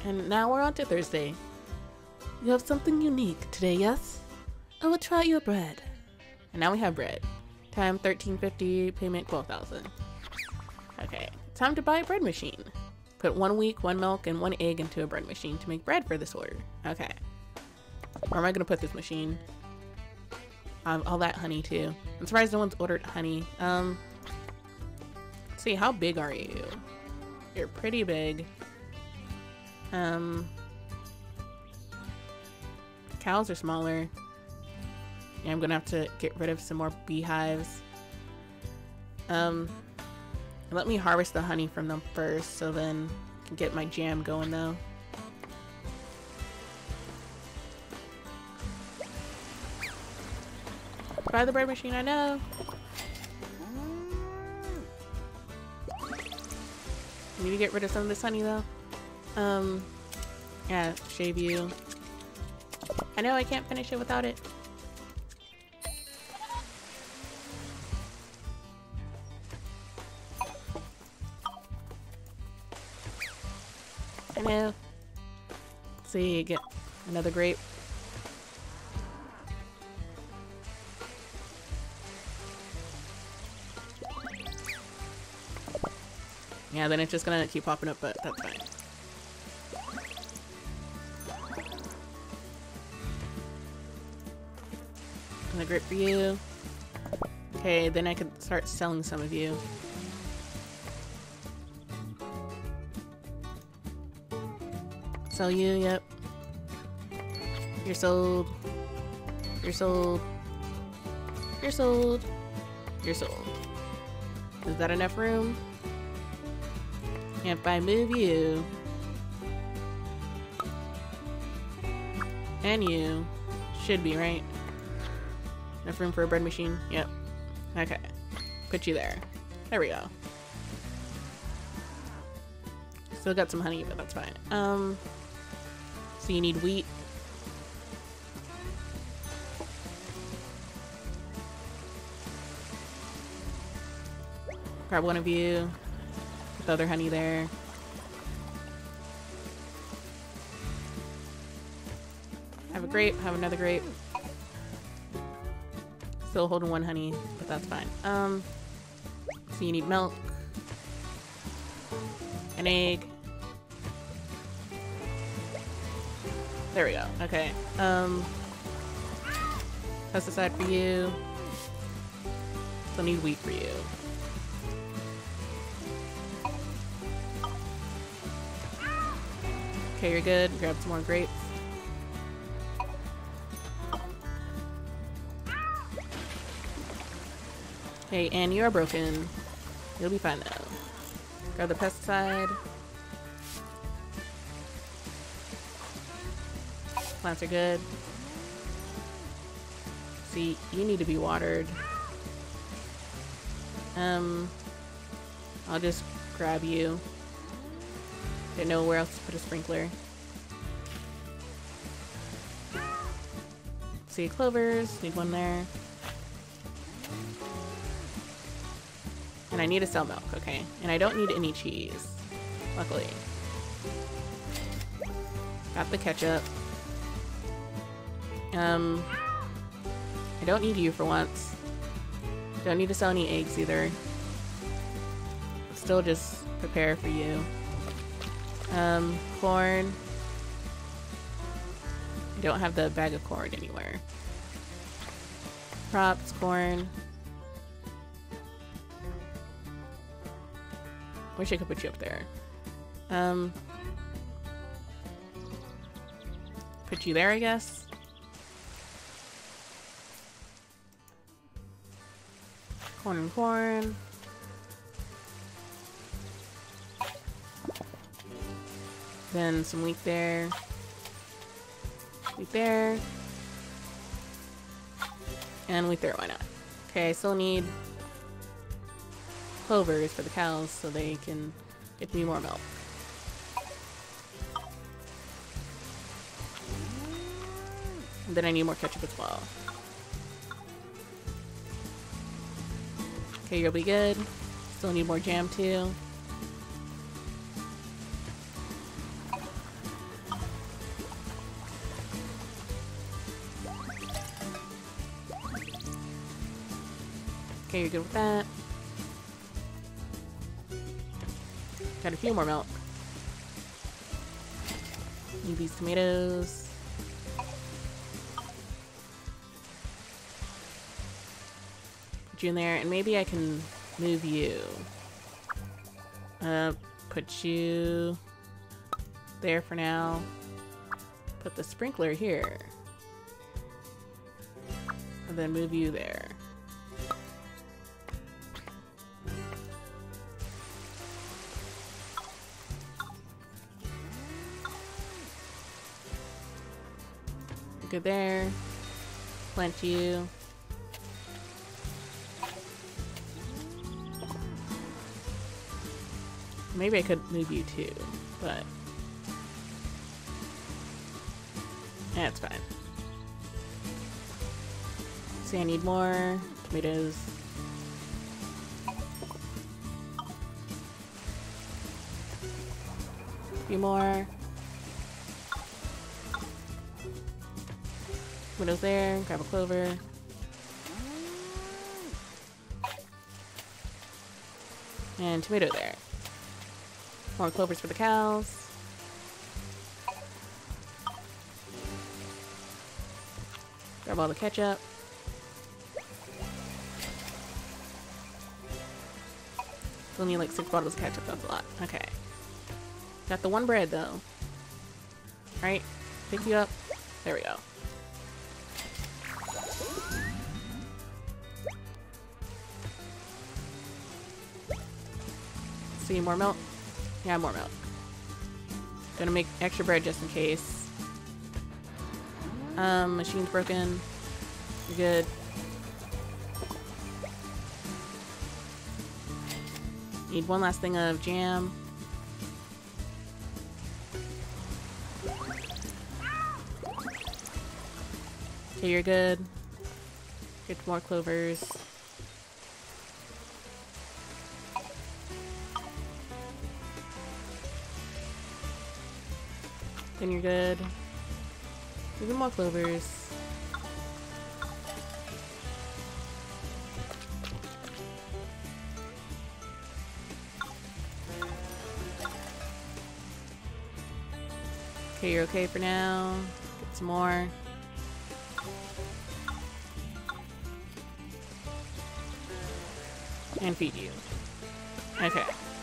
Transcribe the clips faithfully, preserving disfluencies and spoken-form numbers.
And now we're on to Thursday. You have something unique today, yes? I will try your bread. And now we have bread. Time thirteen fifty, payment twelve thousand. Okay, time to buy a bread machine. Put one wheat, one milk, and one egg into a bread machine to make bread for this order. Okay. Where am I gonna put this machine? Um, all that honey too. I'm surprised no one's ordered honey. Um, let's see, how big are you? You're pretty big. Um, cows are smaller. Yeah, I'm gonna have to get rid of some more beehives. Um, let me harvest the honey from them first, so then I can get my jam going though. Buy the bread machine, I know. Need to get rid of some of this honey though. Um, yeah, shave you. I know I can't finish it without it. I know. Let's see, get another grape. Yeah, then it's just gonna keep popping up, but that's fine. Another grape for you. Okay, then I could start selling some of you. Sell you, yep. You're sold. You're sold. You're sold. You're sold. Is that enough room? If I move you and you, should be right. Enough room for a bread machine? Yep. Okay. Put you there. There we go. Still got some honey, but that's fine. Um, so you need wheat. Grab one of you. Put the other honey there. Have a grape, have another grape. Still holding one honey, but that's fine. Um, so you need milk. An egg. There we go. Okay. Um, pesticide for you. Still need wheat for you. Okay, you're good. Grab some more grapes. Okay, and you are broken. You'll be fine though. Grab the pesticide. Plants are good. See, you need to be watered. Um, I'll just grab you. Didn't know where else to put a sprinkler. See, clovers, need one there. And I need to sell milk, okay? And I don't need any cheese, luckily. Got the ketchup. Um, I don't need you for once. Don't need to sell any eggs either. Still just prepare for you. Um, corn. I don't have the bag of corn anywhere. Crops, corn. Wish I could put you up there. Um, put you there, I guess. Corn and corn. Then some wheat there. Wheat there. And wheat there, why not? Okay, I still need clovers for the cows so they can get me more milk. And then I need more ketchup as well. Okay, you'll be good. Still need more jam too. Okay, you're good with that. Got a few more milk. Need these tomatoes. Put you in there, and maybe I can move you. Uh, put you there for now. Put the sprinkler here. And then move you there. Good there. Plant you. Maybe I could move you too, but yeah, it's fine. See, I need more tomatoes. A few more. Tomatoes there, grab a clover. And tomato there. More clovers for the cows. Grab all the ketchup. Still need like six bottles of ketchup, that's a lot. Okay. Got the one bread though. Alright, pick you up. There we go. See, more milk? Yeah, more milk. Gonna make extra bread just in case. Um, machine's broken. You're good. Need one last thing of jam. Okay, you're good. Get more clovers. Then you're good. Even more clovers. Okay, you're okay for now. Get some more. And feed you. Okay.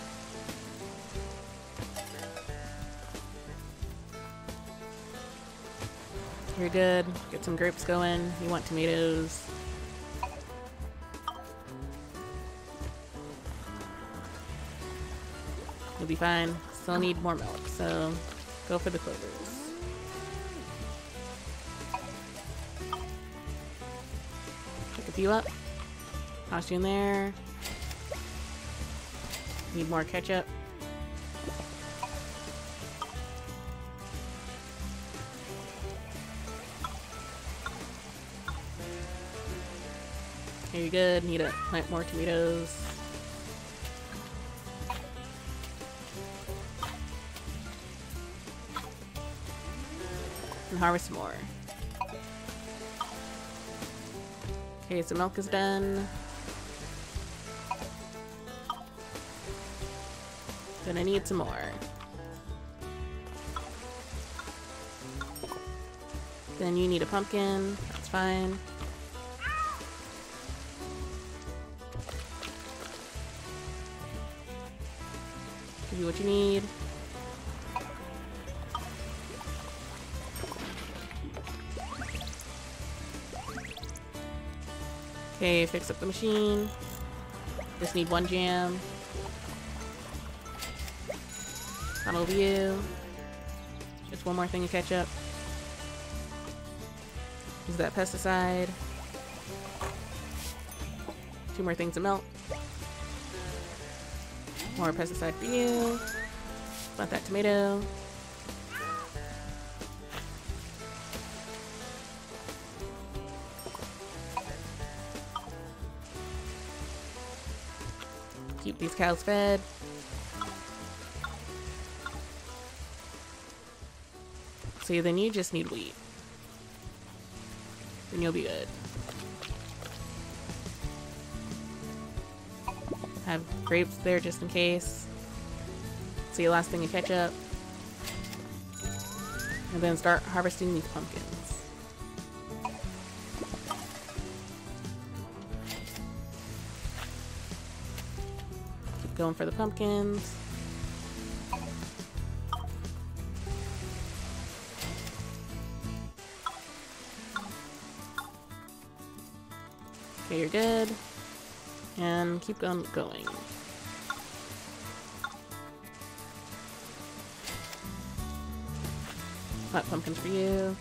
You're good. Get some grapes going. You want tomatoes. You'll be fine. Still need more milk, so go for the clovers. Pick a few up. Toss you in there. Need more ketchup. Okay, you're good. Need to plant more tomatoes. And harvest more. Okay, so milk is done. Then I need some more. Then you need a pumpkin. That's fine. Give you what you need. Okay, fix up the machine. Just need one jam. That'll be you. Just one more thing of ketchup. Use that pesticide. Two more things of milk. More pesticide for you. Want that tomato. Keep these cows fed. See, then you just need wheat. Then you'll be good. have grapes there just in case. See, last thing in ketchup. And then start harvesting these pumpkins. Keep going for the pumpkins. Okay, you're good. And keep on going. Hot pumpkins for you.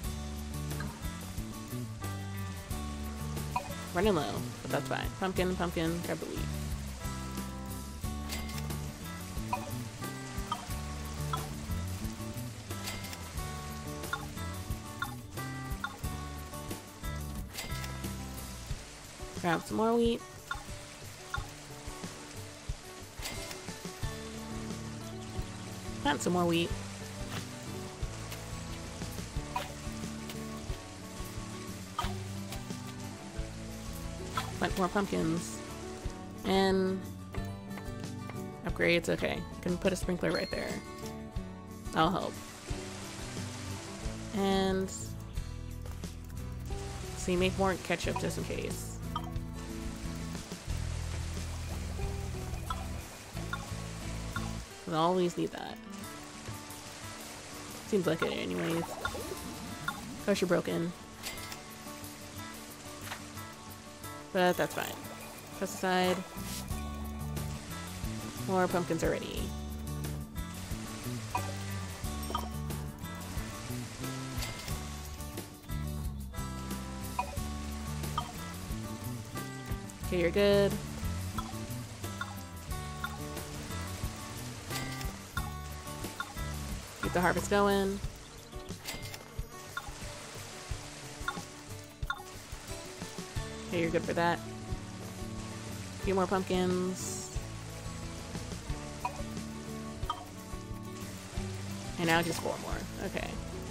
Running low, but that's fine. Pumpkin, pumpkin, grab the wheat. Grab some more wheat. Plant some more wheat. Plant more pumpkins. And upgrades, okay. Can put a sprinkler right there. That'll help. And see, make more ketchup just in case. I'll always need that. Seems like it anyways. Gosh, you're broken. But that's fine. Pesticide. More pumpkins are ready. Okay, you're good. Keep the harvest going. Okay, you're good for that. A few more pumpkins. And now just four more. Okay.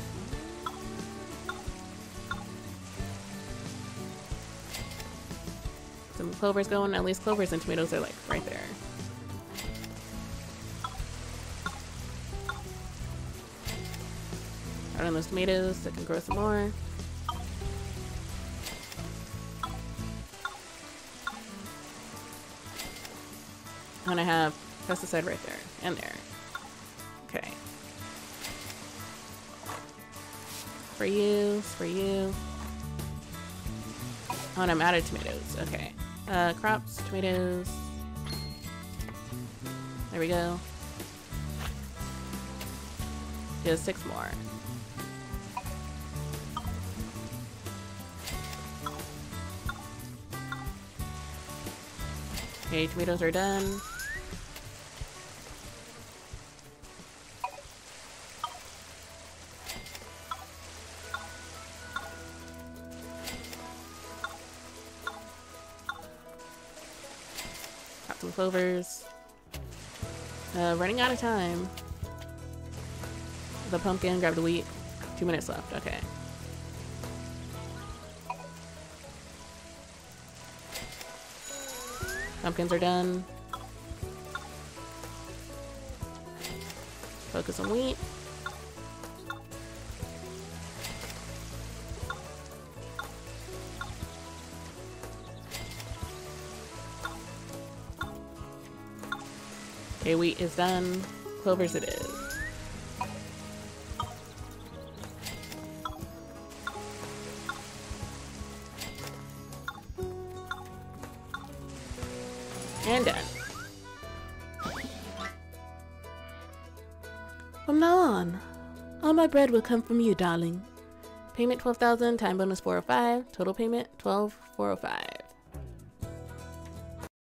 Some clovers going. At least clovers and tomatoes are like right there. Out on those tomatoes so I can grow some more. And I have pesticide right there and there. Okay. For you, for you. Oh, and I'm out of tomatoes. Okay. Uh, crops, tomatoes. There we go. Just six more. Okay, tomatoes are done. Got some clovers. Uh, running out of time. The pumpkin, grab the wheat. Two minutes left, okay. Pumpkins are done. Focus on wheat. Okay, wheat is done. Clovers it is. And done. From now on, all my bread will come from you, darling. Payment twelve thousand, time bonus four oh five, total payment twelve thousand four hundred five.